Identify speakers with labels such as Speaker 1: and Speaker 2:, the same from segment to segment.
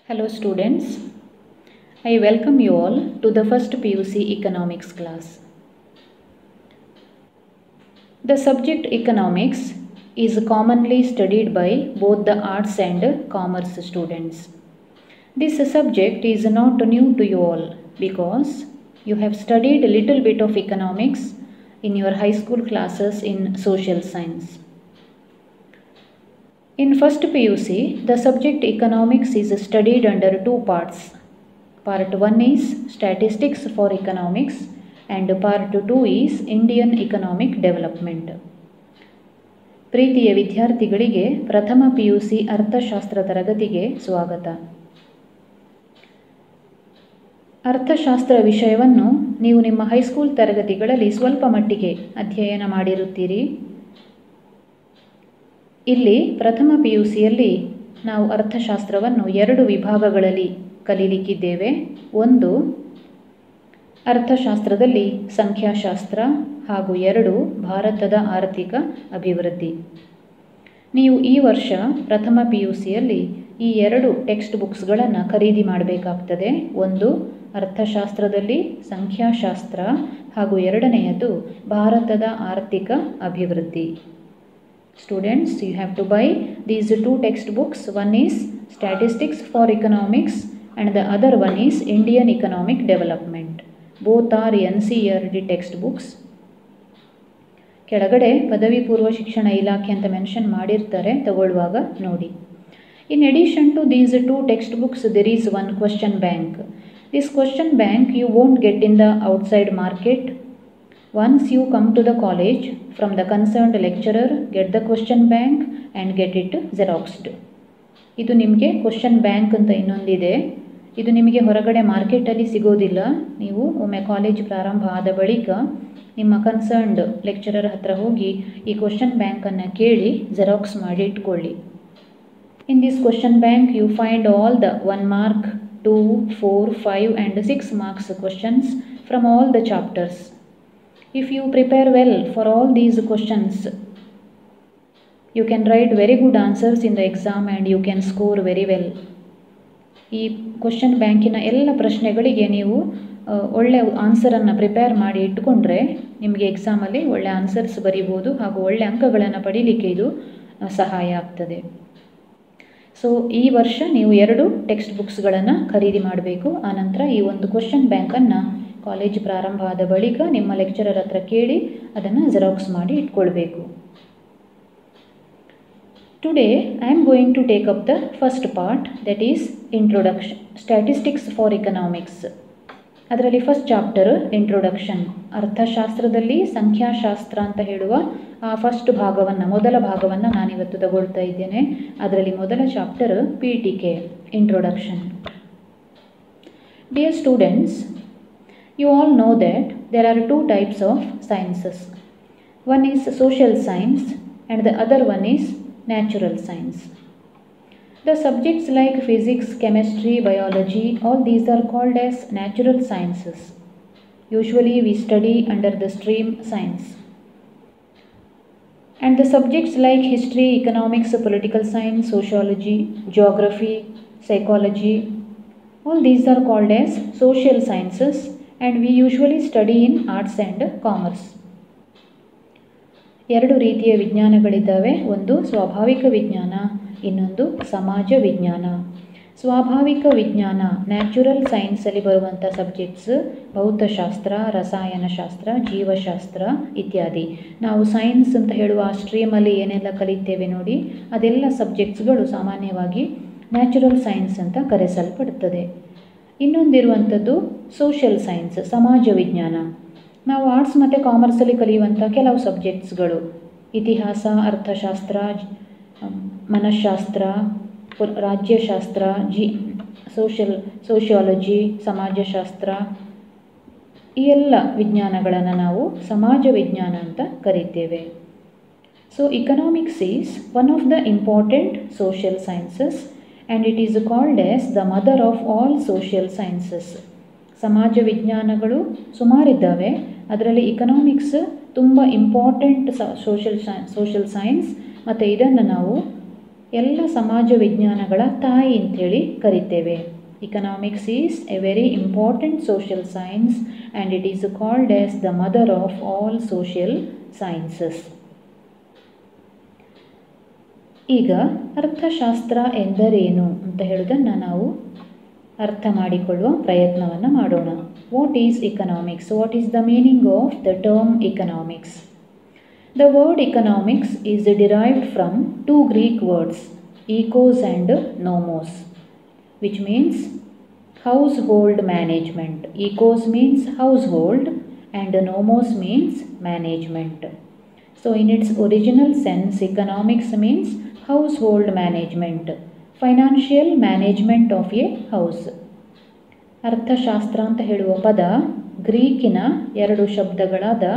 Speaker 1: Hello students, I welcome you all to the first PUC economics class. The subject economics is commonly studied by both the arts and commerce students. This subject is not new to you all because you have studied a little bit of economics in your high school classes in social science. In first PUC, the subject economics is studied under two parts. Part 1 is statistics for economics and part 2 is Indian economic development. ಪ್ರೀತಿಯ ವಿದ್ಯಾರ್ಥಿಗಳಿಗೆ ಪ್ರಥಮ PUC ಅರ್ಥಶಾಸ್ತ್ರ ತರಗತಿಗೆ ಸ್ವಾಗತ. ಅರ್ಥಶಾಸ್ತ್ರ ವಿಷಯವನ್ನು ನೀವು ನಿಮ್ಮ ಹೈಸ್ಕೂಲ್ ತರಗತಿಗಳಲ್ಲಿ ಸ್ವಲ್ಪ ಮಟ್ಟಿಗೆ ಅಧ್ಯಯನ ಮಾಡಿರುತ್ತೀರಿ. ಇಲ್ಲಿ ಪ್ರಥಮ PUCಯಲ್ಲಿ ನಾವು ಅರ್ಥಶಾಸ್ತ್ರವನ್ನು ಎರಡು ವಿಭಾಗಗಳಲ್ಲಿ ಕಲಿಯಲಿಕ್ಕಿದ್ದೇವೆ. ಒಂದು ಅರ್ಥಶಾಸ್ತ್ರದಲ್ಲಿ ಸಂಖ್ಯಾಶಾಸ್ತ್ರ ಹಾಗೂ ಎರಡು ಭಾರತದ ಆರ್ಥಿಕ ಅಭಿವೃದ್ಧಿ. ನೀವು ಈ ವರ್ಷ ಪ್ರಥಮ PUCಯಲ್ಲಿ ಈ ಎರಡು ಟೆಕ್ಸ್ಟ್ ಬುಕ್ಸ್ಗಳನ್ನು ಖರೀದಿ ಮಾಡಬೇಕಾಗ್ತದೆ. ಒಂದು ಅರ್ಥಶಾಸ್ತ್ರದಲ್ಲಿ ಸಂಖ್ಯಾಶಾಸ್ತ್ರ ಹಾಗೂ ಎರಡನೆಯದು ಭಾರತದ ಆರ್ಥಿಕ ಅಭಿವೃದ್ಧಿ. Students, you have to buy these two textbooks. One is Statistics for Economics and the other one is Indian Economic Development. Both are NCERT textbooks. ಕೆಳಗಡೆ ಪದವಿ ಪೂರ್ವ ಶಿಕ್ಷಣ ಇಲಾಖೆ ಅಂತ ಮೆನ್ಷನ್ ಮಾಡಿರ್ತಾರೆ, ತಗೊಳ್ಳುವಾಗ ನೋಡಿ. In addition to these two textbooks, there is one question bank. This question bank you won't get in the outside market. Once you come to the college, from the concerned lecturer, get the question bank and get it xeroxed. ಇದು ನಿಮಗೆ question bank ಅಂತ ಇನ್ನೊಂದಿದೆ. ಇದು ನಿಮಗೆ ಹೊರಗಡೆ ಮಾರ್ಕೆಟಲ್ಲಿ ಸಿಗೋದಿಲ್ಲ. ನೀವು ಒಮ್ಮೆ ಕಾಲೇಜ್ ಪ್ರಾರಂಭ ಆದ ಬಳಿಕ ನಿಮ್ಮ ಕನ್ಸರ್ನ್ಡ್ ಲೆಕ್ಚರರ್ ಹತ್ರ ಹೋಗಿ ಈ ಕ್ವಶನ್ ಬ್ಯಾಂಕನ್ನು ಕೇಳಿ ಜೆರಾಕ್ಸ್ ಮಾಡಿ ಇಟ್ಕೊಳ್ಳಿ. In this question bank you find all the 1 mark, 2, 4, 5 and 6 marks questions from all the chapters. If you prepare well for all these questions, you can write very good answers in the exam and you can score very well. ಈ question ಬ್ಯಾಂಕಿನ ಎಲ್ಲ ಪ್ರಶ್ನೆಗಳಿಗೆ ನೀವು ಒಳ್ಳೆ ಆನ್ಸರನ್ನು prepare ಮಾಡಿ ಇಟ್ಕೊಂಡ್ರೆ ನಿಮಗೆ ಎಕ್ಸಾಮಲ್ಲಿ ಒಳ್ಳೆ ಆನ್ಸರ್ಸ್ ಬರೀಬೋದು ಹಾಗೂ ಒಳ್ಳೆ ಅಂಕಗಳನ್ನು ಪಡೀಲಿಕ್ಕೆ ಇದು ಸಹಾಯ ಆಗ್ತದೆ. ಸೊ ಈ ವರ್ಷ ನೀವು ಎರಡು ಟೆಕ್ಸ್ಟ್ ಬುಕ್ಸ್ಗಳನ್ನು ಖರೀದಿ ಮಾಡಬೇಕು. ಆನಂತರ ಈ ಒಂದು ಕ್ವಶನ್ ಬ್ಯಾಂಕನ್ನು ಕಾಲೇಜ್ ಪ್ರಾರಂಭ ಆದ ಬಳಿಕ ನಿಮ್ಮ ಲೆಕ್ಚರರ್ ಹತ್ರ ಕೇಳಿ ಅದನ್ನು ಜೆರಾಕ್ಸ್ ಮಾಡಿ ಇಟ್ಕೊಳ್ಬೇಕು. Today I am going to take up the first part, that is introduction, statistics for economics. ಅದರಲ್ಲಿ ಫಸ್ಟ್ ಚಾಪ್ಟರ್ ಇಂಟ್ರೊಡಕ್ಷನ್, ಅರ್ಥಶಾಸ್ತ್ರದಲ್ಲಿ ಸಂಖ್ಯಾಶಾಸ್ತ್ರ ಅಂತ ಹೇಳುವ ಆ ಫಸ್ಟ್ ಭಾಗವನ್ನು, ಮೊದಲ ಭಾಗವನ್ನು ನಾನಿವತ್ತು ತಗೊಳ್ತಾ ಇದ್ದೇನೆ. ಅದರಲ್ಲಿ ಮೊದಲ ಚಾಪ್ಟರ್ ಪೀಠಿಕೆ, introduction. Dear students, you all know that there are two types of sciences. One is social science and the other one is natural science. The subjects like physics, chemistry, biology, all these are called as natural sciences. Usually we study under the stream science. And the subjects like history, economics, political science, sociology, geography, psychology, all these are called as social sciences. And we usually study in arts and commerce. ಎರಡು ರೀತಿಯ ವಿಜ್ಞಾನಗಳಿದ್ದಾವೆ. ಒಂದು ಸ್ವಾಭಾವಿಕ ವಿಜ್ಞಾನ, ಇನ್ನೊಂದು ಸಮಾಜ ವಿಜ್ಞಾನ. ಸ್ವಾಭಾವಿಕ ವಿಜ್ಞಾನ, ನ್ಯಾಚುರಲ್ ಸೈನ್ಸಲ್ಲಿ ಬರುವಂಥ ಸಬ್ಜೆಕ್ಟ್ಸ್ ಭೌತಶಾಸ್ತ್ರ, ರಸಾಯನಶಾಸ್ತ್ರ, ಜೀವಶಾಸ್ತ್ರ ಇತ್ಯಾದಿ. ನಾವು ಸೈನ್ಸ್ ಅಂತ ಹೇಳುವ ಆ ಸ್ಟ್ರೀಮಲ್ಲಿ ಏನೆಲ್ಲ ಕಲಿತೇವೆ ನೋಡಿ, ಅದೆಲ್ಲ ಸಬ್ಜೆಕ್ಟ್ಸ್ಗಳು ಸಾಮಾನ್ಯವಾಗಿ ನ್ಯಾಚುರಲ್ ಸೈನ್ಸ್ ಅಂತ ಕರೆಸಲ್ಪಡುತ್ತದೆ. ಇನ್ನೊಂದಿರುವಂಥದ್ದು ಸೋಷಿಯಲ್ ಸೈನ್ಸ್, ಸಮಾಜ ವಿಜ್ಞಾನ. ನಾವು ಆರ್ಟ್ಸ್ ಮತ್ತು ಕಾಮರ್ಸಲ್ಲಿ ಕಲಿಯುವಂಥ ಕೆಲವು ಸಬ್ಜೆಕ್ಟ್ಸ್ಗಳು ಇತಿಹಾಸ, ಅರ್ಥಶಾಸ್ತ್ರ, ಮನಃಶಾಸ್ತ್ರ, ರಾಜ್ಯಶಾಸ್ತ್ರ, ಸೋಷಿಯಾಲಜಿ, ಸಮಾಜಶಾಸ್ತ್ರ, ಈ ಎಲ್ಲ ವಿಜ್ಞಾನಗಳನ್ನು ನಾವು ಸಮಾಜ ವಿಜ್ಞಾನ ಅಂತ ಕರೀತೇವೆ. So economics is one of the important social sciences and it is called as the mother of all social sciences. ಸಮಾಜ ವಿಜ್ಞಾನಗಳು ಸುಮಾರಿದ್ದಾವೆ, ಅದರಲ್ಲಿ ಇಕನಾಮಿಕ್ಸ್ ತುಂಬ ಇಂಪಾರ್ಟೆಂಟ್ ಸೋಷಿಯಲ್ ಸೈನ್ಸ್, ಮತ್ತು ಇದನ್ನು ನಾವು ಎಲ್ಲ ಸಮಾಜ ವಿಜ್ಞಾನಗಳ ತಾಯಿ ಅಂಥೇಳಿ ಕರಿತೇವೆ. Economics is a very important social science and it is called as the mother of all social sciences. ಈಗ ಅರ್ಥಶಾಸ್ತ್ರ ಎಂದರೇನು ಅಂತ ಹೇಳುವುದನ್ನು ನಾವು ಅರ್ಥ ಮಾಡಿಕೊಳ್ಳುವ ಪ್ರಯತ್ನವನ್ನು ಮಾಡೋಣ. What is economics? What is the meaning of the term economics? The word economics is derived from two Greek words, ecos and nomos, which means household management. Ecos means household and nomos means management. So in its original sense, economics means household management, financial management of a house. ಅರ್ಥಶಾಸ್ತ್ರ ಅಂತ ಹೇಳುವ ಪದ ಗ್ರೀಕಿನ ಎರಡು ಶಬ್ದಗಳಾದ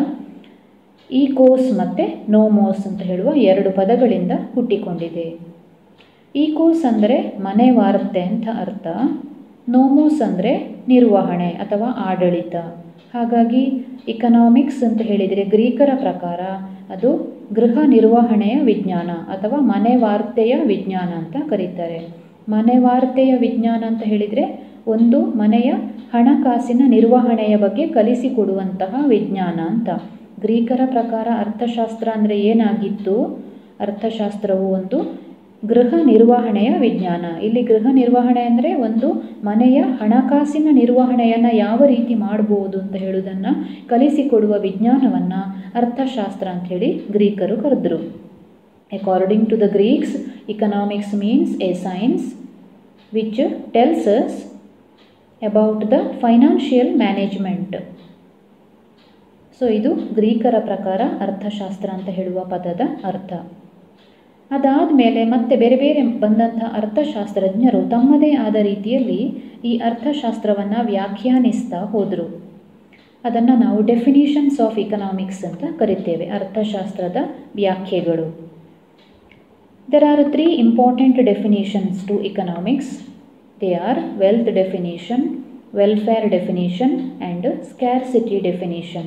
Speaker 1: ಈಕೋಸ್ ಮತ್ತು ನೋಮೋಸ್ ಅಂತ ಹೇಳುವ ಎರಡು ಪದಗಳಿಂದ ಹುಟ್ಟಿಕೊಂಡಿದೆ. ಈಕೋಸ್ ಅಂದರೆ ಮನೆ ವಾರ್ತೆ ಅಂತ ಅರ್ಥ, ನೋಮೋಸ್ ಅಂದರೆ ನಿರ್ವಹಣೆ ಅಥವಾ ಆಡಳಿತ. ಹಾಗಾಗಿ ಇಕನಾಮಿಕ್ಸ್ ಅಂತ ಹೇಳಿದರೆ ಗ್ರೀಕರ ಪ್ರಕಾರ ಅದು ಗೃಹ ನಿರ್ವಹಣೆಯ ವಿಜ್ಞಾನ ಅಥವಾ ಮನೆ ವಾರ್ತೆಯ ವಿಜ್ಞಾನ ಅಂತ ಕರೀತಾರೆ. ಮನೆ ವಾರ್ತೆಯ ವಿಜ್ಞಾನ ಅಂತ ಹೇಳಿದರೆ ಒಂದು ಮನೆಯ ಹಣಕಾಸಿನ ನಿರ್ವಹಣೆಯ ಬಗ್ಗೆ ಕಲಿಸಿಕೊಡುವಂತಹ ವಿಜ್ಞಾನ ಅಂತ. ಗ್ರೀಕರ ಪ್ರಕಾರ ಅರ್ಥಶಾಸ್ತ್ರ ಅಂದರೆ ಏನಾಗಿತ್ತು? ಅರ್ಥಶಾಸ್ತ್ರವು ಒಂದು ಗೃಹ ನಿರ್ವಹಣೆಯ ವಿಜ್ಞಾನ. ಇಲ್ಲಿ ಗೃಹ ನಿರ್ವಹಣೆ ಅಂದರೆ ಒಂದು ಮನೆಯ ಹಣಕಾಸಿನ ನಿರ್ವಹಣೆಯನ್ನು ಯಾವ ರೀತಿ ಮಾಡ್ಬೋದು ಅಂತ ಹೇಳುವುದನ್ನು ಕಲಿಸಿಕೊಡುವ ವಿಜ್ಞಾನವನ್ನು ಅರ್ಥಶಾಸ್ತ್ರ ಅಂಥೇಳಿ ಗ್ರೀಕರು ಕರೆದರು. According to the Greeks, economics means a science which tells us about the financial management. So ಇದು ಗ್ರೀಕರ ಪ್ರಕಾರ ಅರ್ಥಶಾಸ್ತ್ರ ಅಂತ ಹೇಳುವ ಪದದ ಅರ್ಥ. ಅದಾದ ಮೇಲೆ ಮತ್ತೆ ಬೇರೆ ಬೇರೆ ಬಂದಂಥ ಅರ್ಥಶಾಸ್ತ್ರಜ್ಞರು ತಮ್ಮದೇ ಆದ ರೀತಿಯಲ್ಲಿ ಈ ಅರ್ಥಶಾಸ್ತ್ರವನ್ನು ವ್ಯಾಖ್ಯಾನಿಸ್ತಾ ಹೋದರು. ಅದನ್ನು ನಾವು ಡೆಫಿನಿಷನ್ಸ್ ಆಫ್ ಇಕನಾಮಿಕ್ಸ್ ಅಂತ ಕರಿತೇವೆ, ಅರ್ಥಶಾಸ್ತ್ರದ ವ್ಯಾಖ್ಯೆಗಳು. There are three important definitions to economics. They are wealth definition, welfare definition and scarcity definition.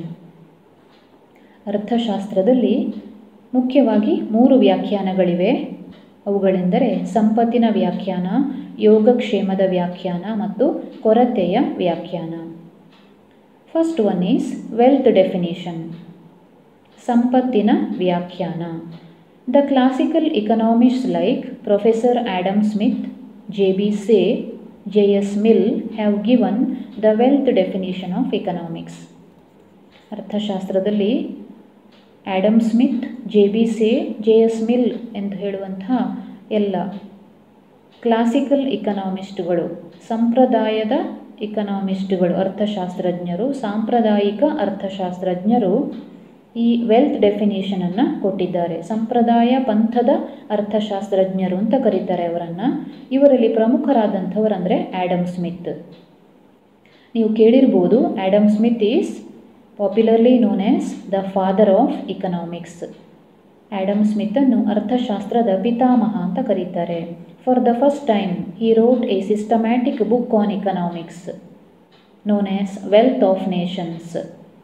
Speaker 1: ಅರ್ಥಶಾಸ್ತ್ರದಲ್ಲಿ ಮುಖ್ಯವಾಗಿ ಮೂರು ವ್ಯಾಖ್ಯಾನಗಳಿವೆ. ಅವುಗಳೆಂದರೆ ಸಂಪತ್ತಿನ ವ್ಯಾಖ್ಯಾನ, ಯೋಗಕ್ಷೇಮದ ವ್ಯಾಖ್ಯಾನ ಮತ್ತು ಕೊರತೆಯ ವ್ಯಾಖ್ಯಾನ. First one is wealth definition, ಸಂಪತ್ತಿನ ವ್ಯಾಖ್ಯಾನ. The classical economists like Professor Adam Smith, J.B. Say, J.S. Mill have given the wealth definition of economics. ಅರ್ಥಶಾಸ್ತ್ರದಲ್ಲಿ Adam Smith, J.B. Say, J.S. Mill ಎಂದು ಹೇಳುವಂತಹ ಎಲ್ಲ ಕ್ಲಾಸಿಕಲ್ ಇಕನಾಮಿಸ್ಟ್ಗಳು, ಸಂಪ್ರದಾಯದ ಇಕನಾಮಿಸ್ಟ್ಗಳು, ಅರ್ಥಶಾಸ್ತ್ರಜ್ಞರು, ಸಾಂಪ್ರದಾಯಿಕ ಅರ್ಥಶಾಸ್ತ್ರಜ್ಞರು ಈ ವೆಲ್ತ್ ಡೆಫಿನೇಷನನ್ನು ಕೊಟ್ಟಿದ್ದಾರೆ. ಸಂಪ್ರದಾಯ ಪಂಥದ ಅರ್ಥಶಾಸ್ತ್ರಜ್ಞರು ಅಂತ ಕರೀತಾರೆ ಅವರನ್ನು. ಇವರಲ್ಲಿ ಪ್ರಮುಖರಾದಂಥವರಂದರೆ ಆ್ಯಡಮ್ ಸ್ಮಿತ್. ನೀವು ಕೇಳಿರ್ಬೋದು, Adam Smith is popularly known as the father of economics. Adam ಸ್ಮಿತನ್ನು ಅರ್ಥಶಾಸ್ತ್ರದ ಪಿತಾಮಹ ಅಂತ ಕರೀತಾರೆ. For the first time he wrote a systematic book on economics known as wealth of nations.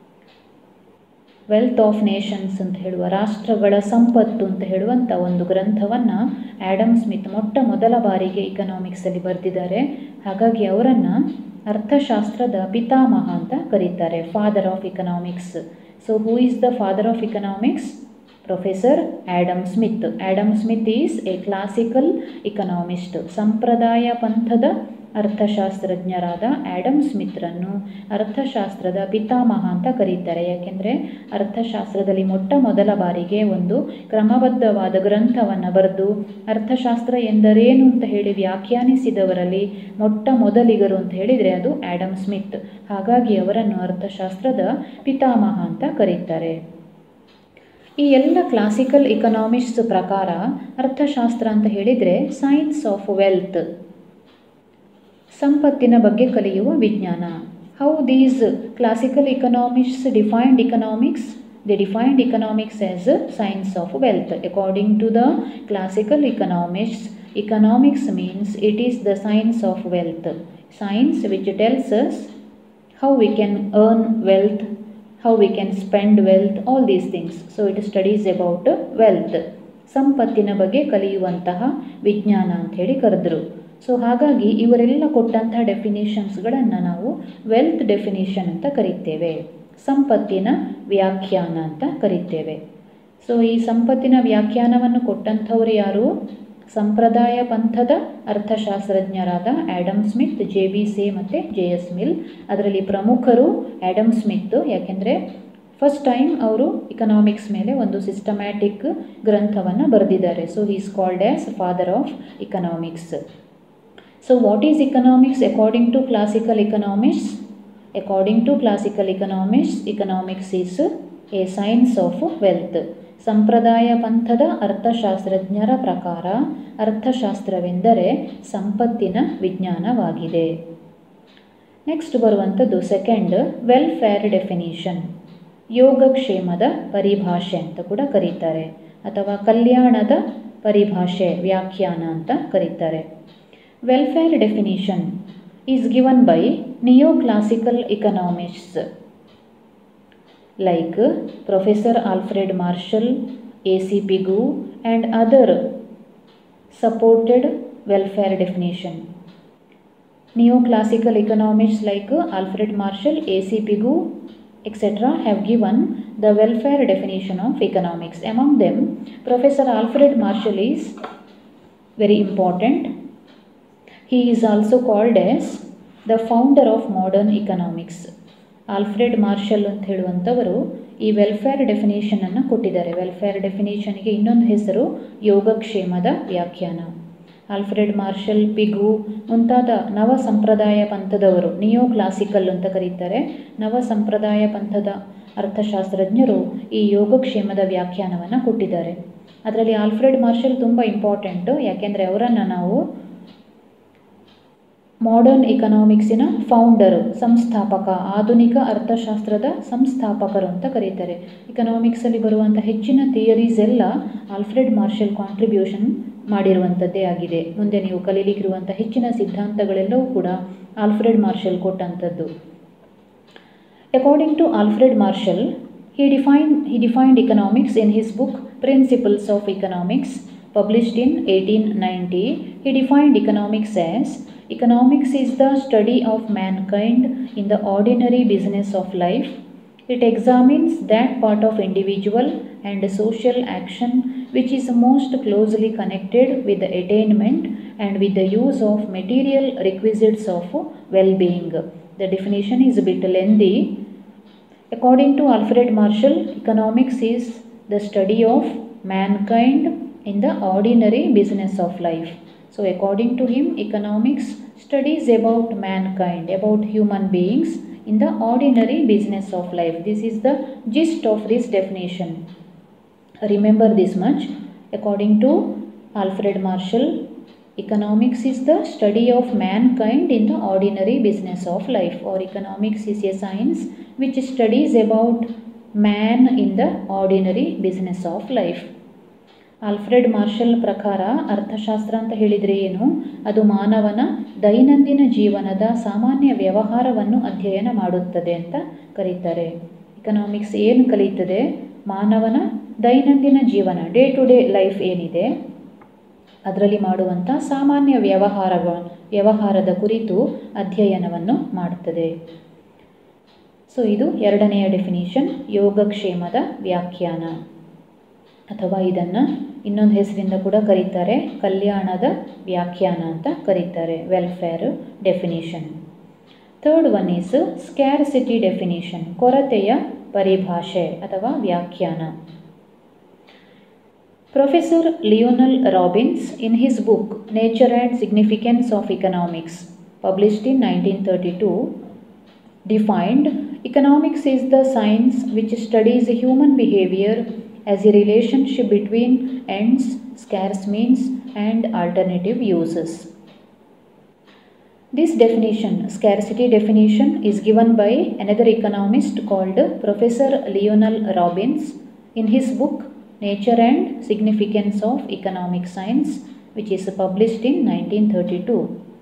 Speaker 1: Wealth of nations ಅಂತ ಹೇಳುವ, ರಾಷ್ಟ್ರಗಳ ಸಂಪತ್ತು ಅಂತ ಹೇಳುವಂಥ ಒಂದು ಗ್ರಂಥವನ್ನು ಆ್ಯಡಮ್ ಸ್ಮಿತ್ ಮೊಟ್ಟ ಮೊದಲ ಬಾರಿಗೆ ಇಕನಾಮಿಕ್ಸಲ್ಲಿ ಬರೆದಿದ್ದಾರೆ. ಹಾಗಾಗಿ ಅವರನ್ನು ಅರ್ಥಶಾಸ್ತ್ರದ ಪಿತಾಮಹ ಅಂತ ಕರೀತಾರೆ, father of economics. So who is the father of economics? Professor Adam Smith. Adam Smith is a classical economist. ಸಂಪ್ರದಾಯ ಪಂಥದ ಅರ್ಥಶಾಸ್ತ್ರಜ್ಞರಾದ ಆ್ಯಡಮ್ ಸ್ಮಿತ್ರನ್ನು ಅರ್ಥಶಾಸ್ತ್ರದ ಪಿತಾಮಹ ಅಂತ ಕರೀತಾರೆ. ಯಾಕೆಂದರೆ ಅರ್ಥಶಾಸ್ತ್ರದಲ್ಲಿ ಮೊಟ್ಟ ಮೊದಲ ಬಾರಿಗೆ ಒಂದು ಕ್ರಮಬದ್ಧವಾದ ಗ್ರಂಥವನ್ನು ಬರೆದು ಅರ್ಥಶಾಸ್ತ್ರ ಎಂದರೇನು ಅಂತ ಹೇಳಿ ವ್ಯಾಖ್ಯಾನಿಸಿದವರಲ್ಲಿ ಮೊಟ್ಟ ಮೊದಲಿಗರು ಅಂತ ಹೇಳಿದರೆ ಅದು ಆ್ಯಡಮ್ ಸ್ಮಿತ್. ಹಾಗಾಗಿ ಅವರನ್ನು ಅರ್ಥಶಾಸ್ತ್ರದ ಪಿತಾಮಹ ಅಂತ ಕರೀತಾರೆ. ಈ ಎಲ್ಲ ಕ್ಲಾಸಿಕಲ್ ಇಕನಾಮಿಕ್ಸ್ ಪ್ರಕಾರ ಅರ್ಥಶಾಸ್ತ್ರ ಅಂತ ಹೇಳಿದರೆ ಸೈನ್ಸ್ ಆಫ್ ವೆಲ್ತ್, ಸಂಪತ್ತಿನ ಬಗ್ಗೆ ಕಲಿಯುವ ವಿಜ್ಞಾನ. How these classical economics defined economics? They defined economics as science of wealth. According to the classical economics, economics means it is the science of wealth, science which tells us how we can earn wealth, how we can spend wealth, all these things. So it studies about wealth. ಸಂಪತ್ತಿನ ಬಗ್ಗೆ ಕಲಿಯುವಂತಹ ವಿಜ್ಞಾನ ಅಂಥೇಳಿ ಕರೆದ್ರು. So ಹಾಗಾಗಿ ಇವರೆಲ್ಲ ಕೊಟ್ಟಂತಹ ಡೆಫಿನೇಷನ್ಸ್ಗಳನ್ನು ನಾವು wealth definition ಅಂತ ಕರಿತೇವೆ, ಸಂಪತ್ತಿನ ವ್ಯಾಖ್ಯಾನ ಅಂತ ಕರಿತೇವೆ. ಸೊ ಈ ಸಂಪತ್ತಿನ ವ್ಯಾಖ್ಯಾನವನ್ನು ಕೊಟ್ಟಂಥವ್ರು ಯಾರು? ಸಂಪ್ರದಾಯ ಪಂಥದ ಅರ್ಥಶಾಸ್ತ್ರಜ್ಞರಾದ ಆ್ಯಡಮ್ ಸ್ಮಿತ್, JB ಸೇ ಮತ್ತು JS ಮಿಲ್. ಅದರಲ್ಲಿ ಪ್ರಮುಖರು ಆ್ಯಡಮ್ ಸ್ಮಿತ್, ಯಾಕೆಂದರೆ ಫಸ್ಟ್ ಟೈಮ್ ಅವರು ಇಕನಾಮಿಕ್ಸ್ ಮೇಲೆ ಒಂದು ಸಿಸ್ಟಮ್ಯಾಟಿಕ್ ಗ್ರಂಥವನ್ನು ಬರೆದಿದ್ದಾರೆ. So he is called as father of economics. So what is economics according to classical economics? According to classical economics, economics is a science of wealth. ಸಂಪ್ರದಾಯ ಪಂಥದ ಅರ್ಥಶಾಸ್ತ್ರಜ್ಞರ ಪ್ರಕಾರ ಅರ್ಥಶಾಸ್ತ್ರವೆಂದರೆ ಸಂಪತ್ತಿನ ವಿಜ್ಞಾನವಾಗಿದೆ. ನೆಕ್ಸ್ಟ್ ಬರುವಂಥದ್ದು ಸೆಕೆಂಡ್, ವೆಲ್ಫೇರ್ ಡೆಫಿನಿಷನ್. ಯೋಗಕ್ಷೇಮದ ಪರಿಭಾಷೆ ಅಂತ ಕೂಡ ಕರೀತಾರೆ, ಅಥವಾ ಕಲ್ಯಾಣದ ಪರಿಭಾಷೆ, ವ್ಯಾಖ್ಯಾನ ಅಂತ ಕರೀತಾರೆ. Welfare definition is given by neoclassical economists like Professor Alfred Marshall, A.C. Pigou and other supported welfare definition. Neoclassical economists like Alfred Marshall, A.C. Pigou, etc. have given the welfare definition of economics. Among them, Professor Alfred Marshall is very important. He is also called as the founder of modern economics. Alfred Marshall ಅಂತ ಹೇಳುವಂಥವರು ಈ welfare ಡೆಫಿನೇಷನನ್ನು ಕೊಟ್ಟಿದ್ದಾರೆ. Welfare ಡೆಫಿನೇಷನ್ಗೆ ಇನ್ನೊಂದು ಹೆಸರು ಯೋಗಕ್ಷೇಮದ ವ್ಯಾಖ್ಯಾನ. Alfred marshal, ಪಿಗು ಮುಂತಾದ ನವ ಸಂಪ್ರದಾಯ ಪಂಥದವರು, ನಿಯೋ ಕ್ಲಾಸಿಕಲ್ ಅಂತ ಕರೀತಾರೆ, ನವ ಸಂಪ್ರದಾಯ ಪಂಥದ ಅರ್ಥಶಾಸ್ತ್ರಜ್ಞರು ಈ ಯೋಗಕ್ಷೇಮದ ವ್ಯಾಖ್ಯಾನವನ್ನು ಕೊಟ್ಟಿದ್ದಾರೆ. ಅದರಲ್ಲಿ ಆಲ್ಫ್ರೆಡ್ ಮಾರ್ಷಲ್ ತುಂಬ ಇಂಪಾರ್ಟೆಂಟು, ಯಾಕೆಂದರೆ ಅವರನ್ನು ನಾವು ಮಾಡರ್ನ್ ಇಕನಾಮಿಕ್ಸಿನ ಫೌಂಡರು, ಸಂಸ್ಥಾಪಕ, ಆಧುನಿಕ ಅರ್ಥಶಾಸ್ತ್ರದ ಸಂಸ್ಥಾಪಕರು ಅಂತ ಕರೀತಾರೆ. ಇಕನಾಮಿಕ್ಸಲ್ಲಿ ಬರುವಂಥ ಹೆಚ್ಚಿನ ಥಿಯರೀಸ್ ಎಲ್ಲ ಆಲ್ಫ್ರೆಡ್ ಮಾರ್ಷಲ್ ಕಾಂಟ್ರಿಬ್ಯೂಷನ್ ಮಾಡಿರುವಂಥದ್ದೇ ಆಗಿದೆ. ಮುಂದೆ ನೀವು ಕಲೀಲಿಕ್ಕಿರುವಂಥ ಹೆಚ್ಚಿನ ಸಿದ್ಧಾಂತಗಳೆಲ್ಲವೂ ಕೂಡ ಆಲ್ಫ್ರೆಡ್ ಮಾರ್ಷಲ್ ಕೊಟ್ಟಂಥದ್ದು. According to Alfred Marshall, he defined economics in his book Principles of Economics, published in 1890. He defined economics as, economics is the study of mankind in the ordinary business of life. It examines that part of individual and social action which is most closely connected with the attainment and with the use of material requisites of well-being. The definition is a bit lengthy. According to Alfred Marshall, economics is the study of mankind in the ordinary business of life. So according to him, economics studies about mankind, about human beings in the ordinary business of life. This is the gist of this definition. Remember this much. According to Alfred Marshall, economics is the study of mankind in the ordinary business of life, or economics is a science which studies about man in the ordinary business of life. Alfred Marshall ಪ್ರಕಾರ ಅರ್ಥಶಾಸ್ತ್ರ ಅಂತ ಹೇಳಿದರೆ ಏನು? ಅದು ಮಾನವನ ದೈನಂದಿನ ಜೀವನದ ಸಾಮಾನ್ಯ ವ್ಯವಹಾರವನ್ನು ಅಧ್ಯಯನ ಮಾಡುತ್ತದೆ ಅಂತ ಕರೀತಾರೆ. ಇಕನಾಮಿಕ್ಸ್ ಏನು ಕಲಿಯುತ್ತದೆ? ಮಾನವನ ದೈನಂದಿನ ಜೀವನ, ಡೇ ಟು ಡೇ ಲೈಫ್ ಏನಿದೆ ಅದರಲ್ಲಿ ಮಾಡುವಂಥ ಸಾಮಾನ್ಯ ವ್ಯವಹಾರದ ಕುರಿತು ಅಧ್ಯಯನವನ್ನು ಮಾಡುತ್ತದೆ. ಸೊ ಇದು ಎರಡನೆಯ ಡೆಫಿನಿಷನ್, ಯೋಗಕ್ಷೇಮದ ವ್ಯಾಖ್ಯಾನ, ಅಥವಾ ಇದನ್ನು ಇನ್ನೊಂದು ಹೆಸರಿಂದ ಕೂಡ ಕರೀತಾರೆ, ಕಲ್ಯಾಣದ ವ್ಯಾಖ್ಯಾನ ಅಂತ ಕರೀತಾರೆ, welfare definition. Third one is scarcity definition, ಕೊರತೆಯ ಪರಿಭಾಷೆ ಅಥವಾ ವ್ಯಾಖ್ಯಾನ. Professor Lionel Robbins in his book Nature and Significance of Economics, published in 1932, defined economics is the science which studies human behavior as a relationship between ends, scarce means and alternative uses. This definition, scarcity definition, is given by another economist called Professor Lionel Robbins in his book Nature and Significance of Economic Science, which is published in 1932.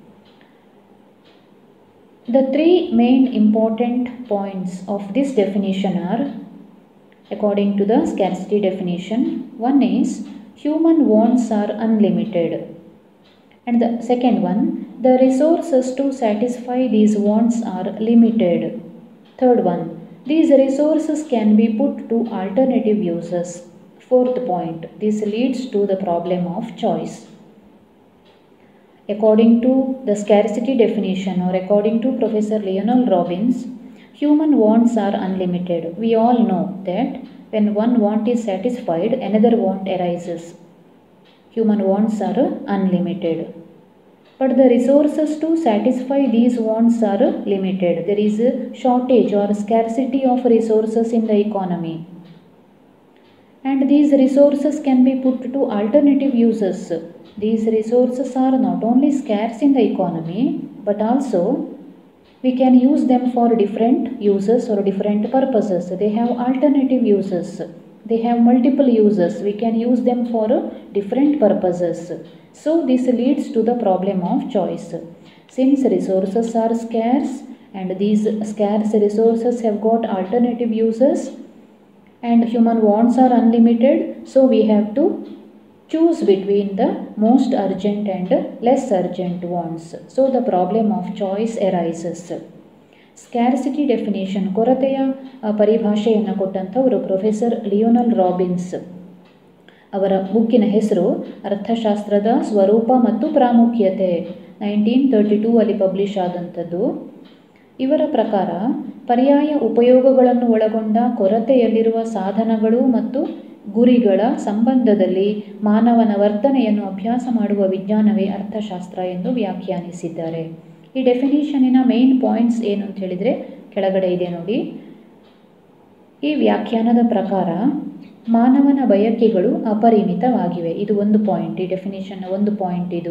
Speaker 1: The three main important points of this definition are, according to the scarcity definition, one is human wants are unlimited. And the second one, the resources to satisfy these wants are limited. Third one, these resources can be put to alternative uses. Fourth point, this leads to the problem of choice. According to the scarcity definition, or according to Professor Lionel Robbins, human wants are unlimited. We all know that when one want is satisfied, another want arises. Human wants are unlimited. But the resources to satisfy these wants are limited. There is a shortage or scarcity of resources in the economy. And these resources can be put to alternative uses. These resources are not only scarce in the economy, but also we can use them for different uses or different purposes. They have alternative uses. They have multiple uses. We can use them for different purposes. So this leads to the problem of choice. Since resources are scarce and these scarce resources have got alternative uses and human wants are unlimited, so we have to choose between the most urgent and less urgent wants. So the problem of choice arises. Scarcity definition, ಕೊರತೆಯ ಪರಿಭಾಷೆಯನ್ನು ಕೊಟ್ಟಂಥವರು professor Lionel Robbins. ಅವರ ಬುಕ್ಕಿನ ಹೆಸರು ಅರ್ಥಶಾಸ್ತ್ರದ ಸ್ವರೂಪ ಮತ್ತು ಪ್ರಾಮುಖ್ಯತೆ, 1932 ಅಲ್ಲಿ publish ಆದಂಥದ್ದು. ಇವರ ಪ್ರಕಾರ ಪರ್ಯಾಯ ಉಪಯೋಗಗಳನ್ನು ಒಳಗೊಂಡ ಕೊರತೆಯಲ್ಲಿರುವ ಸಾಧನಗಳು ಮತ್ತು ಗುರಿಗಳ ಸಂಬಂಧದಲ್ಲಿ ಮಾನವನ ವರ್ತನೆಯನ್ನು ಅಭ್ಯಾಸ ಮಾಡುವ ವಿಜ್ಞಾನವೇ ಅರ್ಥಶಾಸ್ತ್ರ ಎಂದು ವ್ಯಾಖ್ಯಾನಿಸಿದ್ದಾರೆ. ಈ ಡೆಫಿನಿಷನ್ನಿನ ಮೇನ್ ಪಾಯಿಂಟ್ಸ್ ಏನು ಅಂತ ಹೇಳಿದರೆ ಕೆಳಗಡೆ ಇದೆ ನೋಡಿ. ಈ ವ್ಯಾಖ್ಯಾನದ ಪ್ರಕಾರ ಮಾನವನ ಬಯಕೆಗಳು ಅಪರಿಮಿತವಾಗಿವೆ. ಇದು ಒಂದು ಪಾಯಿಂಟ್, ಈ ಡೆಫಿನಿಷನ್ನ ಒಂದು ಪಾಯಿಂಟ್ ಇದು.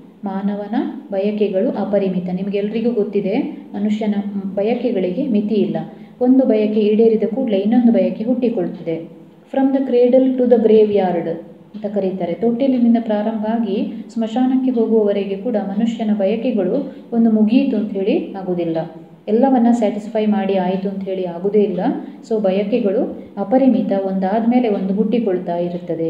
Speaker 1: ಮಾನವನ ಬಯಕೆಗಳು ಅಪರಿಮಿತ. ನಿಮಗೆಲ್ಲರಿಗೂ ಗೊತ್ತಿದೆ, ಮನುಷ್ಯನ ಬಯಕೆಗಳಿಗೆ ಮಿತಿ ಇಲ್ಲ. ಒಂದು ಬಯಕೆ ಈಡೇರಿದ ಕೂಡಲೇ ಇನ್ನೊಂದು ಬಯಕೆ ಹುಟ್ಟಿಕೊಳ್ಳುತ್ತದೆ. From the cradle to the graveyard ಅಂತ ಕರೀತಾರೆ. ತೊಟ್ಟಿಲಿನಿಂದ ಪ್ರಾರಂಭ ಆಗಿ ಸ್ಮಶಾನಕ್ಕೆ ಹೋಗುವವರೆಗೆ ಕೂಡ ಮನುಷ್ಯನ ಬಯಕೆಗಳು ಒಂದು ಮುಗಿಯಿತು ಅಂಥೇಳಿ ಆಗೋದಿಲ್ಲ. ಎಲ್ಲವನ್ನು ಸ್ಯಾಟಿಸ್ಫೈ ಮಾಡಿ ಆಯಿತು ಅಂಥೇಳಿ ಆಗೋದೇ ಇಲ್ಲ. ಸೊ ಬಯಕೆಗಳು ಅಪರಿಮಿತ, ಒಂದಾದ ಮೇಲೆ ಒಂದು ಹುಟ್ಟಿಕೊಳ್ತಾ ಇರುತ್ತದೆ.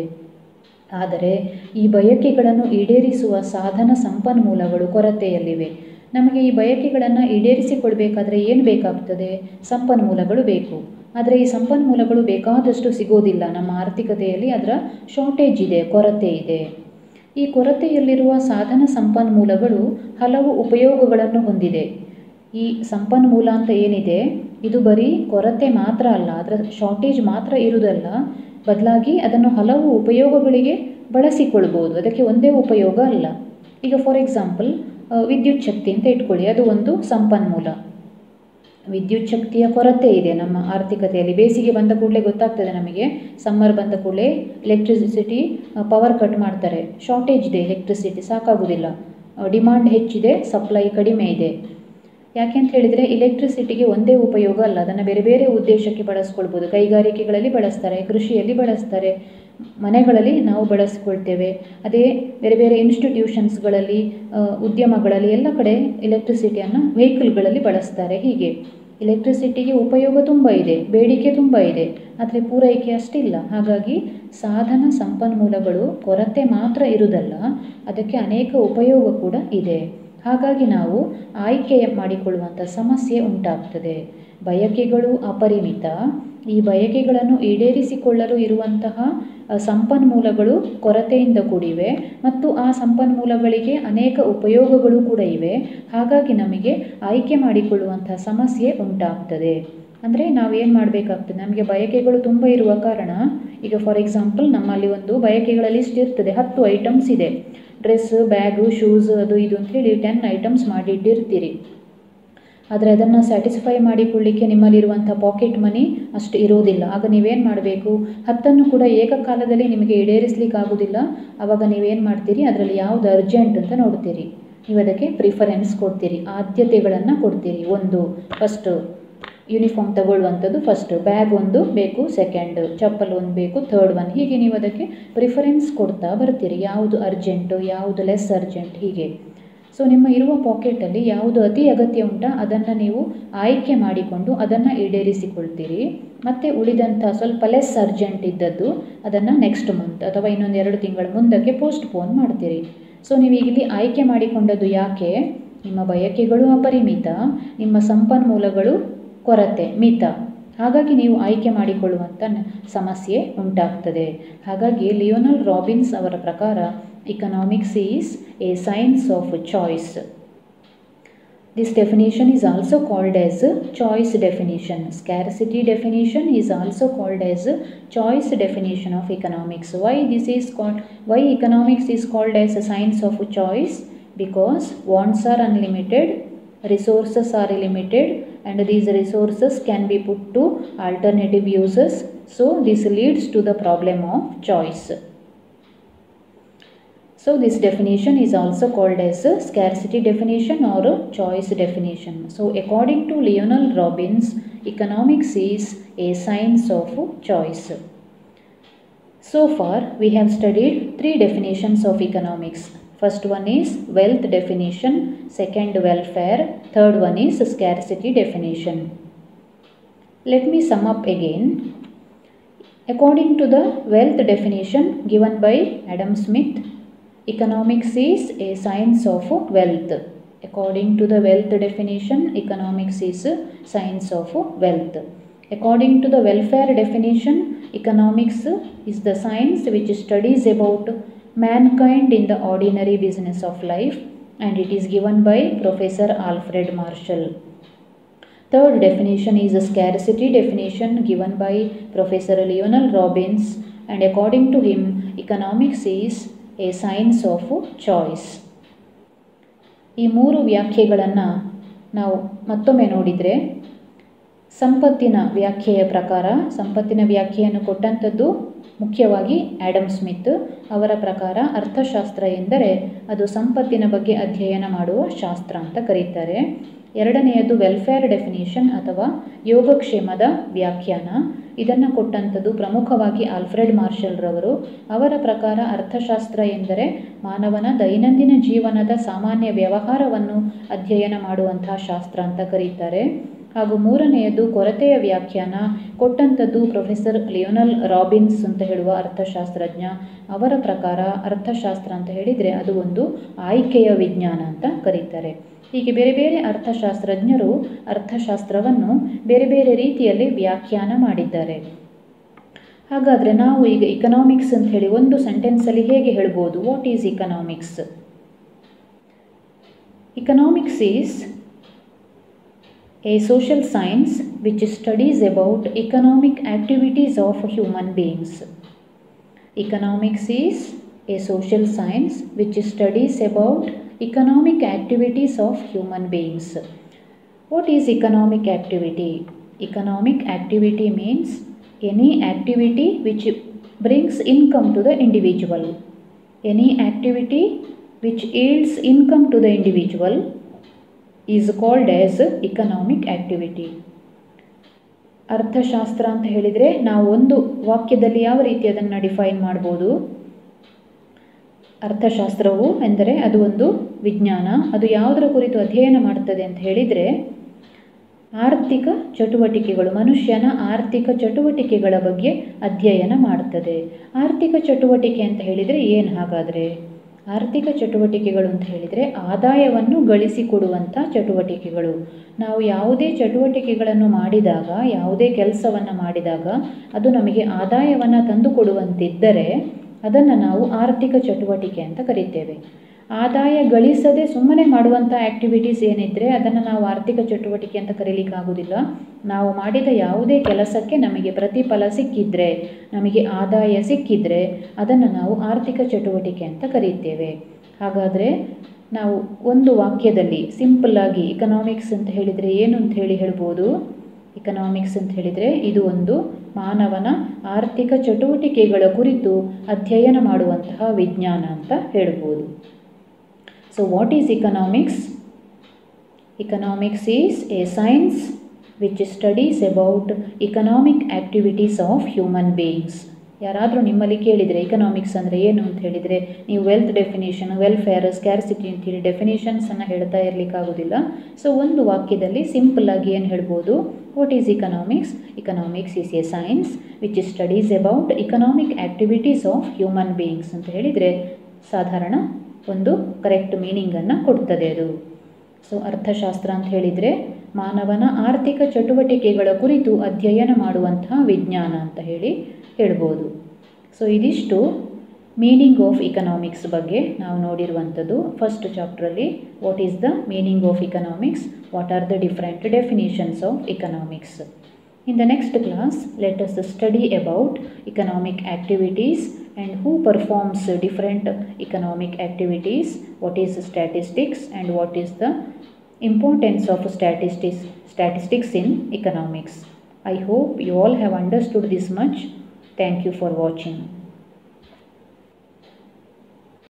Speaker 1: ಆದರೆ ಈ ಬಯಕೆಗಳನ್ನು ಈಡೇರಿಸುವ ಸಾಧನ ಸಂಪನ್ಮೂಲಗಳು ಕೊರತೆಯಲ್ಲಿವೆ. ನಮಗೆ ಈ ಬಯಕೆಗಳನ್ನು ಈಡೇರಿಸಿಕೊಳ್ಬೇಕಾದ್ರೆ ಏನು ಬೇಕಾಗ್ತದೆ? ಸಂಪನ್ಮೂಲಗಳು ಬೇಕು. ಆದರೆ ಈ ಸಂಪನ್ಮೂಲಗಳು ಬೇಕಾದಷ್ಟು ಸಿಗೋದಿಲ್ಲ. ನಮ್ಮ ಆರ್ಥಿಕತೆಯಲ್ಲಿ ಅದರ ಶಾರ್ಟೇಜ್ ಇದೆ, ಕೊರತೆ ಇದೆ. ಈ ಕೊರತೆಯಲ್ಲಿರುವ ಸಾಧನ ಸಂಪನ್ಮೂಲಗಳು ಹಲವು ಉಪಯೋಗಗಳನ್ನು ಹೊಂದಿದೆ. ಈ ಸಂಪನ್ಮೂಲ ಅಂತ ಏನಿದೆ ಇದು ಬರೀ ಕೊರತೆ ಮಾತ್ರ ಅಲ್ಲ, ಅದರ ಶಾರ್ಟೇಜ್ ಮಾತ್ರ ಇರುವುದಲ್ಲ, ಬದಲಾಗಿ ಅದನ್ನು ಹಲವು ಉಪಯೋಗಗಳಿಗೆ ಬಳಸಿಕೊಳ್ಬೋದು. ಅದಕ್ಕೆ ಒಂದೇ ಉಪಯೋಗ ಅಲ್ಲ. ಈಗ ಫಾರ್ ಎಕ್ಸಾಂಪಲ್ ವಿದ್ಯುತ್ ಶಕ್ತಿ ಅಂತ ಇಟ್ಕೊಳ್ಳಿ, ಅದು ಒಂದು ಸಂಪನ್ಮೂಲ. ವಿದ್ಯುತ್ ಶಕ್ತಿಯ ಕೊರತೆ ಇದೆ ನಮ್ಮ ಆರ್ಥಿಕತೆಯಲ್ಲಿ. ಬೇಸಿಗೆ ಬಂದ ಕೂಡಲೇ ಗೊತ್ತಾಗ್ತದೆ ನಮಗೆ, ಸಮ್ಮರ್ ಬಂದ ಕೂಡಲೇ ಎಲೆಕ್ಟ್ರಿಸಿಟಿ ಪವರ್ ಕಟ್ ಮಾಡ್ತಾರೆ. ಶಾರ್ಟೇಜ್ ಇದೆ, ಎಲೆಕ್ಟ್ರಿಸಿಟಿ ಸಾಕಾಗೋದಿಲ್ಲ. ಡಿಮಾಂಡ್ ಹೆಚ್ಚಿದೆ, ಸಪ್ಲೈ ಕಡಿಮೆ ಇದೆ. ಯಾಕೆ ಅಂತ ಹೇಳಿದರೆ ಎಲೆಕ್ಟ್ರಿಸಿಟಿಗೆ ಒಂದೇ ಉಪಯೋಗ ಅಲ್ಲ, ಅದನ್ನು ಬೇರೆ ಬೇರೆ ಉದ್ದೇಶಕ್ಕೆ ಬಳಸ್ಕೊಳ್ಬೋದು. ಕೈಗಾರಿಕೆಗಳಲ್ಲಿ ಬಳಸ್ತಾರೆ, ಕೃಷಿಯಲ್ಲಿ ಬಳಸ್ತಾರೆ, ಮನೆಗಳಲ್ಲಿ ನಾವು ಬಳಸ್ಕೊಳ್ತೇವೆ. ಅದೇ ಬೇರೆ ಬೇರೆ ಇನ್ಸ್ಟಿಟ್ಯೂಷನ್ಸ್ಗಳಲ್ಲಿ, ಉದ್ಯಮಗಳಲ್ಲಿ ಎಲ್ಲ ಕಡೆ ಎಲೆಕ್ಟ್ರಿಸಿಟಿಯನ್ನು ವೆಹಿಕಲ್ಗಳಲ್ಲಿ ಬಳಸ್ತಾರೆ. ಹೀಗೆ ಎಲೆಕ್ಟ್ರಿಸಿಟಿಗೆ ಉಪಯೋಗ ತುಂಬ ಇದೆ, ಬೇಡಿಕೆ ತುಂಬ ಇದೆ, ಆದರೆ ಪೂರೈಕೆ ಅಷ್ಟಿಲ್ಲ. ಹಾಗಾಗಿ ಸಾಧನ ಸಂಪನ್ಮೂಲಗಳು ಕೊರತೆ ಮಾತ್ರ ಇರುವುದಲ್ಲ, ಅದಕ್ಕೆ ಅನೇಕ ಉಪಯೋಗ ಕೂಡ ಇದೆ. ಹಾಗಾಗಿ ನಾವು ಆಯ್ಕೆ ಮಾಡಿಕೊಳ್ಳುವಂಥ ಸಮಸ್ಯೆ ಉಂಟಾಗ್ತದೆ. ಬಯಕೆಗಳು ಅಪರಿಮಿತ. ಈ ಬಯಕೆಗಳನ್ನು ಈಡೇರಿಸಿಕೊಳ್ಳಲು ಇರುವಂತಹ ಸಂಪನ್ಮೂಲಗಳು ಕೊರತೆಯಿಂದ ಕೂಡಿವೆ ಮತ್ತು ಆ ಸಂಪನ್ಮೂಲಗಳಿಗೆ ಅನೇಕ ಉಪಯೋಗಗಳು ಕೂಡ ಇವೆ. ಹಾಗಾಗಿ ನಮಗೆ ಆಯ್ಕೆ ಮಾಡಿಕೊಳ್ಳುವಂಥ ಸಮಸ್ಯೆ ಉಂಟಾಗ್ತದೆ. ಅಂದರೆ ನಾವೇನು ಮಾಡಬೇಕಾಗ್ತದೆ, ನಮಗೆ ಬಯಕೆಗಳು ತುಂಬ ಇರುವ ಕಾರಣ, ಈಗ ಫಾರ್ ಎಕ್ಸಾಂಪಲ್ ನಮ್ಮಲ್ಲಿ ಒಂದು ಬಯಕೆಗಳ ಲಿಸ್ಟ್ ಇರ್ತದೆ, 10 ಐಟಮ್ಸ್ ಇದೆ. ಡ್ರೆಸ್, ಬ್ಯಾಗು, ಶೂಸ್, ಅದು ಇದು ಅಂಥೇಳಿ 10 ಐಟಮ್ಸ್ ಮಾಡಿಟ್ಟಿರ್ತೀರಿ. ಆದರೆ ಅದನ್ನು ಸ್ಯಾಟಿಸ್ಫೈ ಮಾಡಿಕೊಳ್ಳಿಕ್ಕೆ ನಿಮ್ಮಲ್ಲಿರುವಂಥ ಪಾಕೆಟ್ ಮನಿ ಅಷ್ಟು ಇರುವುದಿಲ್ಲ. ಆಗ ನೀವೇನು ಮಾಡಬೇಕು, 10 ಕೂಡ ಏಕಕಾಲದಲ್ಲಿ ನಿಮಗೆ ಈಡೇರಿಸಲಿಕ್ಕೆ ಆಗೋದಿಲ್ಲ. ಆವಾಗ ನೀವೇನು ಮಾಡ್ತೀರಿ, ಅದರಲ್ಲಿ ಯಾವುದು ಅರ್ಜೆಂಟ್ ಅಂತ ನೋಡ್ತೀರಿ. ನೀವು ಅದಕ್ಕೆ ಪ್ರಿಫರೆನ್ಸ್ ಕೊಡ್ತೀರಿ, ಆದ್ಯತೆಗಳನ್ನು ಕೊಡ್ತೀರಿ. ಫಸ್ಟು ಯೂನಿಫಾರ್ಮ್ ತಗೊಳ್ಳುವಂಥದ್ದು ಫಸ್ಟ್, ಬ್ಯಾಗ್ ಒಂದು ಬೇಕು ಸೆಕೆಂಡ್, ಚಪ್ಪಲ್ ಒಂದು ಬೇಕು ಥರ್ಡ್ ಒನ್. ಹೀಗೆ ನೀವು ಅದಕ್ಕೆ ಪ್ರಿಫರೆನ್ಸ್ ಕೊಡ್ತಾ ಬರ್ತೀರಿ, ಯಾವುದು ಅರ್ಜೆಂಟು, ಯಾವುದು ಲೆಸ್ ಅರ್ಜೆಂಟ್, ಹೀಗೆ. ಸೊ ನಿಮ್ಮ ಇರುವ ಪಾಕೆಟಲ್ಲಿ ಯಾವುದು ಅತಿ ಅಗತ್ಯ ಉಂಟಾ ಅದನ್ನು ನೀವು ಆಯ್ಕೆ ಮಾಡಿಕೊಂಡು ಅದನ್ನು ಈಡೇರಿಸಿಕೊಳ್ತೀರಿ. ಮತ್ತು ಉಳಿದಂಥ ಸ್ವಲ್ಪ ಲೆಸ್ ಅರ್ಜೆಂಟ್ ಇದ್ದದ್ದು ಅದನ್ನು ನೆಕ್ಸ್ಟ್ ಮಂತ್ ಅಥವಾ ಇನ್ನೊಂದು 2 ತಿಂಗಳ ಮುಂದಕ್ಕೆ ಪೋಸ್ಟ್ಪೋನ್ ಮಾಡ್ತೀರಿ. ಸೊ ನೀವು ಇಲ್ಲಿ ಆಯ್ಕೆ ಮಾಡಿಕೊಂಡದ್ದು ಯಾಕೆ? ನಿಮ್ಮ ಬಯಕೆಗಳು ಅಪರಿಮಿತ, ನಿಮ್ಮ ಸಂಪನ್ಮೂಲಗಳು ಕೊರತೆ ಮಿತ, ಹಾಗಾಗಿ ನೀವು ಆಯ್ಕೆ ಮಾಡಿಕೊಳ್ಳುವಂಥ ಸಮಸ್ಯೆ ಉಂಟಾಗ್ತದೆ. ಹಾಗಾಗಿ ಲಿಯೋನಲ್ ರಾಬಿನ್ಸ್ ಅವರ ಪ್ರಕಾರ economics is a science of choice. This definition is also called as choice definition. Scarcity definition is also called as choice definition of economics. Why economics is called as a science of choice? Because wants are unlimited, resources are limited, and these resources can be put to alternative uses. So this leads to the problem of choice. So this definition is also called as a scarcity definition or a choice definition. So according to Lionel Robbins, economics is a science of choice. So far we have studied 3 definitions of economics. First one is wealth definition, second welfare, third one is scarcity definition. Let me sum up again. According to the wealth definition given by Adam Smith, economics is a science of wealth. According to the wealth definition, economics is a science of wealth. According to the welfare definition, economics is the science which studies about mankind in the ordinary business of life, and it is given by Professor Alfred Marshall. Third definition is a scarcity definition given by Professor Lionel Robbins, and according to him, economics is a science of choice. ಈ 3 ವ್ಯಾಖ್ಯೆಗಳನ್ನು ನಾವು ಮತ್ತೊಮ್ಮೆ ನೋಡಿದರೆ, ಸಂಪತ್ತಿನ ವ್ಯಾಖ್ಯೆಯ ಪ್ರಕಾರ ಸಂಪತ್ತಿನ ವ್ಯಾಖ್ಯೆಯನ್ನು ಕೊಟ್ಟಂಥದ್ದು ಮುಖ್ಯವಾಗಿ Adam Smith. ಅವರ ಪ್ರಕಾರ ಅರ್ಥಶಾಸ್ತ್ರ ಎಂದರೆ ಅದು ಸಂಪತ್ತಿನ ಬಗ್ಗೆ ಅಧ್ಯಯನ ಮಾಡುವ ಶಾಸ್ತ್ರ ಅಂತ ಕರೀತಾರೆ. ಎರಡನೆಯದು ವೆಲ್ಫೇರ್ ಡೆಫಿನಿಷನ್ ಅಥವಾ ಯೋಗಕ್ಷೇಮದ ವ್ಯಾಖ್ಯಾನ. ಇದನ್ನು ಕೊಟ್ಟಂಥದ್ದು ಪ್ರಮುಖವಾಗಿ ಆಲ್ಫ್ರೆಡ್ ಮಾರ್ಷಲ್ ರವರು. ಅವರ ಪ್ರಕಾರ ಅರ್ಥಶಾಸ್ತ್ರ ಎಂದರೆ ಮಾನವನ ದೈನಂದಿನ ಜೀವನದ ಸಾಮಾನ್ಯ ವ್ಯವಹಾರವನ್ನು ಅಧ್ಯಯನ ಮಾಡುವಂತಹ ಶಾಸ್ತ್ರ ಅಂತ ಕರೀತಾರೆ. ಹಾಗೂ ಮೂರನೆಯದು ಕೊರತೆಯ ವ್ಯಾಖ್ಯಾನ ಕೊಟ್ಟಂಥದ್ದು ಪ್ರೊಫೆಸರ್ ಲಿಯೋನಲ್ ರಾಬಿನ್ಸ್ ಅಂತ ಹೇಳುವ ಅರ್ಥಶಾಸ್ತ್ರಜ್ಞ. ಅವರ ಪ್ರಕಾರ ಅರ್ಥಶಾಸ್ತ್ರ ಅಂತ ಹೇಳಿದರೆ ಅದು ಒಂದು ಆಯ್ಕೆಯ ವಿಜ್ಞಾನ ಅಂತ ಕರೀತಾರೆ. ಹೀಗೆ ಬೇರೆ ಬೇರೆ ಅರ್ಥಶಾಸ್ತ್ರಜ್ಞರು ಅರ್ಥಶಾಸ್ತ್ರವನ್ನು ಬೇರೆ ಬೇರೆ ರೀತಿಯಲ್ಲಿ ವ್ಯಾಖ್ಯಾನ ಮಾಡಿದ್ದಾರೆ. ಹಾಗಾದರೆ ನಾವು ಈಗ ಇಕನಾಮಿಕ್ಸ್ ಅಂತ ಹೇಳಿ ಒಂದು ಸೆಂಟೆನ್ಸಲ್ಲಿ ಹೇಗೆ ಹೇಳ್ಬೋದು? What is economics? Economics is a social science which studies about economic activities of human beings. Economics is a social science which studies about economic activities of human beings. What is economic activity? Economic activity means any activity which brings income to the individual. Any activity which yields income to the individual is called as economic activity. ಅರ್ಥಶಾಸ್ತ್ರ ಅಂತ ಹೇಳಿದರೆ ನಾವು ಒಂದು ವಾಕ್ಯದಲ್ಲಿ ಯಾವ ರೀತಿ ಅದನ್ನು define ಮಾಡ್ಬೋದು? ಅರ್ಥಶಾಸ್ತ್ರವು ಎಂದರೆ ಅದು ಒಂದು ವಿಜ್ಞಾನ. ಅದು ಯಾವುದರ ಕುರಿತು ಅಧ್ಯಯನ ಮಾಡ್ತದೆ ಅಂತ ಹೇಳಿದರೆ ಆರ್ಥಿಕ ಚಟುವಟಿಕೆಗಳು, ಮನುಷ್ಯನ ಆರ್ಥಿಕ ಚಟುವಟಿಕೆಗಳ ಬಗ್ಗೆ ಅಧ್ಯಯನ ಮಾಡ್ತದೆ. ಆರ್ಥಿಕ ಚಟುವಟಿಕೆ ಅಂತ ಹೇಳಿದರೆ ಏನು ಹಾಗಾದರೆ? ಆರ್ಥಿಕ ಚಟುವಟಿಕೆಗಳು ಅಂತ ಹೇಳಿದರೆ ಆದಾಯವನ್ನು ಗಳಿಸಿಕೊಡುವಂಥ ಚಟುವಟಿಕೆಗಳು. ನಾವು ಯಾವುದೇ ಚಟುವಟಿಕೆಗಳನ್ನು ಮಾಡಿದಾಗ, ಯಾವುದೇ ಕೆಲಸವನ್ನು ಮಾಡಿದಾಗ ಅದು ನಮಗೆ ಆದಾಯವನ್ನು ತಂದುಕೊಡುವಂತಿದ್ದರೆ ಅದನ್ನು ನಾವು ಆರ್ಥಿಕ ಚಟುವಟಿಕೆ ಅಂತ ಕರೀತೇವೆ. ಆದಾಯ ಗಳಿಸದೆ ಸುಮ್ಮನೆ ಮಾಡುವಂಥ ಆ್ಯಕ್ಟಿವಿಟೀಸ್ ಏನಿದ್ದರೆ ಅದನ್ನು ನಾವು ಆರ್ಥಿಕ ಚಟುವಟಿಕೆ ಅಂತ ಕರೀಲಿಕ್ಕಾಗೋದಿಲ್ಲ. ನಾವು ಮಾಡಿದ ಯಾವುದೇ ಕೆಲಸಕ್ಕೆ ನಮಗೆ ಪ್ರತಿಫಲ ಸಿಕ್ಕಿದರೆ, ನಮಗೆ ಆದಾಯ ಸಿಕ್ಕಿದರೆ ಅದನ್ನು ನಾವು ಆರ್ಥಿಕ ಚಟುವಟಿಕೆ ಅಂತ ಕರೀತೇವೆ. ಹಾಗಾದರೆ ನಾವು ಒಂದು ವಾಕ್ಯದಲ್ಲಿ ಸಿಂಪಲ್ಲಾಗಿ ಇಕನಾಮಿಕ್ಸ್ ಅಂತ ಹೇಳಿದರೆ ಏನು ಅಂತ ಹೇಳ್ಬೋದು? ಇಕನಾಮಿಕ್ಸ್ ಅಂತ ಹೇಳಿದರೆ ಇದು ಒಂದು ಮಾನವನ ಆರ್ಥಿಕ ಚಟುವಟಿಕೆಗಳ ಕುರಿತು ಅಧ್ಯಯನ ಮಾಡುವಂತಹ ವಿಜ್ಞಾನ ಅಂತ ಹೇಳ್ಬೋದು. So what is economics? Economics is a science which studies about economic activities of human beings. ಯಾರಾದರೂ ನಿಮ್ಮಲ್ಲಿ ಕೇಳಿದರೆ ಇಕನಾಮಿಕ್ಸ್ ಅಂದರೆ ಏನು ಅಂತ ಹೇಳಿದರೆ ನೀವು ವೆಲ್ತ್ ಡೆಫಿನೇಷನ್, ವೆಲ್ಫೇರ್, ಸ್ಕ್ಯಾರ್ಸಿಟಿ ಅಂತೇಳಿ ಡೆಫಿನೇಷನ್ಸನ್ನು ಹೇಳ್ತಾ ಇರಲಿಕ್ಕಾಗೋದಿಲ್ಲ. ಸೊ ಒಂದು ವಾಕ್ಯದಲ್ಲಿ ಸಿಂಪಲ್ಲಾಗಿ ಏನು ಹೇಳ್ಬೋದು, what is economics? Economics is a science which studies about economic activities of human beings ಅಂತ ಹೇಳಿದರೆ ಸಾಧಾರಣ ಒಂದು ಕರೆಕ್ಟ್ ಮೀನಿಂಗನ್ನು ಕೊಡ್ತದೆ ಅದು. ಸೊ ಅರ್ಥಶಾಸ್ತ್ರ ಅಂತ ಹೇಳಿದರೆ ಮಾನವನ ಆರ್ಥಿಕ ಚಟುವಟಿಕೆಗಳ ಕುರಿತು ಅಧ್ಯಯನ ಮಾಡುವಂತಹ ವಿಜ್ಞಾನ ಅಂತ ಹೇಳ್ಬೋದು. ಸೊ ಇದಿಷ್ಟು ಮೀನಿಂಗ್ ಆಫ್ ಇಕನಾಮಿಕ್ಸ್ ಬಗ್ಗೆ ನಾವು ನೋಡಿರುವಂಥದ್ದು. ಫಸ್ಟ್ ಚಾಪ್ಟ್ರಲ್ಲಿ what is the meaning of economics, what are the different definitions of economics. In the next class, let us study about economic activities and who performs different economic activities, what is statistics and what is the importance of statistics in economics. I hope you all have understood this much. Thank you for watching.